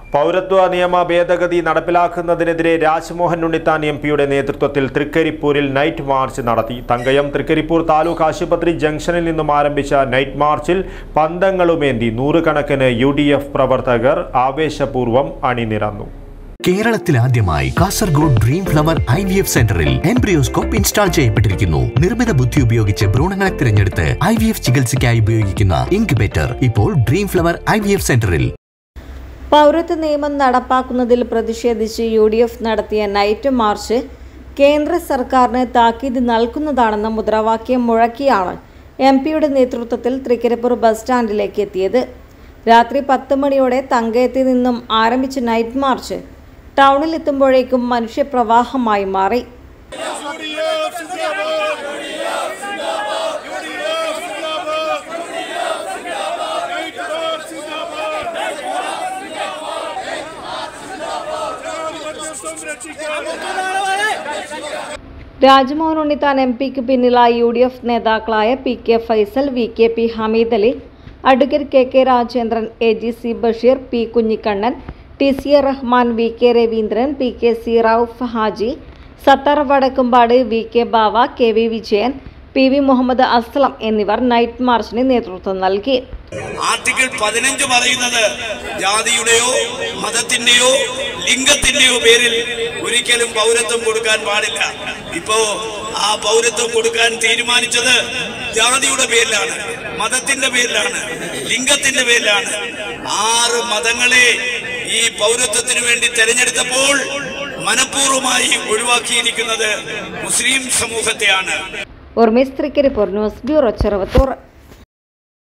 പൗരത്വ നിയമ ഭേദഗതി നടപ്പിലാക്കുന്നതിനെതിരെ രാജ്മോഹൻ ഉണ്ണിത്താൻ എംപിയുടെ നേതൃത്വത്തിൽ തൃക്കരിപ്പൂരിൽ നൈറ്റ് മാർച്ച് നടത്തി. തങ്കയം തൃക്കരിപ്പൂർ താലൂക്ക് ആശുപത്രി ജംഗ്ഷനിൽ നിന്നും ആരംഭിച്ച നൈറ്റ് മാർച്ചിൽ പന്തങ്ങളുമേന്തി നൂറുകണക്കിന് UDF പ്രവർത്തകർ ആവേശപൂർവ്വം അണിനിരന്നു. കേരളത്തിൽ ആദ്യമായി കാസർഗോഡ് ഡ്രീം ഫ്ലവർ IVF സെന്ററിൽ എംബ്രിയോസ്കോപ്പ് ഇൻസ്റ്റാൾ ചെയ്യപ്പെട്ടിരിക്കുന്നു. നിർമ്മിത ബുദ്ധി ഉപയോഗിച്ച് ഭ്രൂണങ്ങളെ തിരഞ്ഞെടുത്ത് IVF ചികിത്സയ്ക്കായി ഉപയോഗിക്കുന്ന ഇൻക്യുബേറ്റർ ഇപ്പോൾ ഡ്രീം ഫ്ലവർ IVF സെന്ററിൽ. പൗരത്വ നിയമം നടപ്പാക്കുന്നതിൽ പ്രതിഷേധിച്ച് UDF നടത്തിയ നൈറ്റ് മാർച്ച് കേന്ദ്ര സർക്കാരിന് താക്കീത് നൽകുന്നതാണെന്ന മുദ്രാവാക്യം മുഴക്കിയാണ് എംപിയുടെ നേതൃത്വത്തിൽ തൃക്കരിപ്പൂർ ബസ് സ്റ്റാൻഡിലേക്ക് എത്തിയത്. രാത്രി 10 മണിയോടെ തങ്കയത്തിൽ നിന്നും ആരംഭിച്ച നൈറ്റ് മാർച്ച് ടൗണിൽ എത്തുമ്പോഴേക്കും മനുഷ്യപ്രവാഹമായി മാറി. രാജ്മോഹൻ ഉണ്ണിത്താൻ എംപിക്ക് പിന്നിലായി UDF നേതാക്കളായ PK Faisal, VKP Hameed Ali, advocate KK Rajendran, AGC Basheer, P Kunhikannan, TCA Rahman, VK Raveendran, PKC Rauf Haji, Sathar Vadakkumpad, VK Bava, KV Vijayan, PV Muhammad Aslam എന്നിവർ നൈറ്റ് മാർച്ചിന് നേതൃത്വം നൽകി. ആർട്ടിക്കിൾ 15 പറയുന്നത് ജാതിയുടെയോ മതത്തിന്റെയോ ലിംഗത്തിന്റെയോ പേരിൽ ഒരിക്കലും പൗരത്വം കൊടുക്കാൻ പാടില്ല. ഇപ്പോ ആ പൗരത്വം കൊടുക്കാൻ തീരുമാനിച്ചത് ജാതിയുടെ പേരിലാണ്, മതത്തിന്റെ പേരിലാണ്, ലിംഗത്തിന്റെ പേരിലാണ്. 6 മതങ്ങളെ ഈ പൗരത്വത്തിന് വേണ്ടി തെരഞ്ഞെടുത്തപ്പോൾ മനഃപൂർവ്വമായി ഒഴിവാക്കിയിരിക്കുന്നത് മുസ്ലിം സമൂഹത്തെയാണ്. Trikaripur news bureau, Cheruvathur.